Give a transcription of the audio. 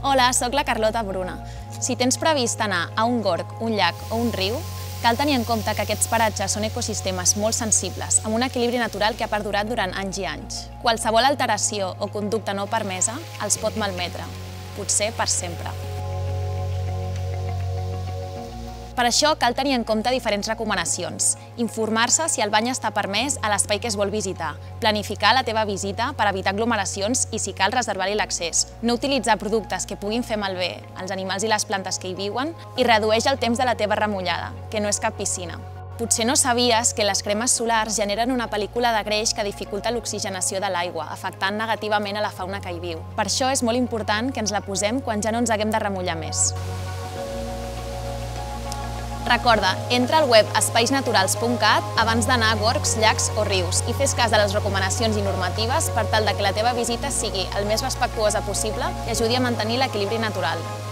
Hola, sóc la Carlota Bruna. Si tens previst anar a un gorg, un llac o un riu, cal tenir en compte que aquests paratges són ecosistemes molt sensibles, amb un equilibri natural que ha perdurat durant anys i anys. Qualsevol alteració o conducta no permesa els pot malmetre, potser per sempre. Per això cal tenir en compte diferents recomanacions. Informar-se si el bany està permès a l'espai que es vol visitar, planificar la teva visita per evitar aglomeracions i, si cal, reservar-hi l'accés, no utilitzar productes que puguin fer malbé als animals i les plantes que hi viuen i redueix el temps de la teva remullada, que no és cap piscina. Potser no sabies que les cremes solars generen una pel·lícula de greix que dificulta l'oxigenació de l'aigua, afectant negativament a la fauna que hi viu. Per això és molt important que ens la posem quan ja no ens haguem de remullar més. Recorda, entra al web espaisnaturals.cat abans d'anar a gorgs, llacs o rius i fes cas de les recomanacions i normatives per tal que la teva visita sigui el més respectuosa possible i ajudi a mantenir l'equilibri natural.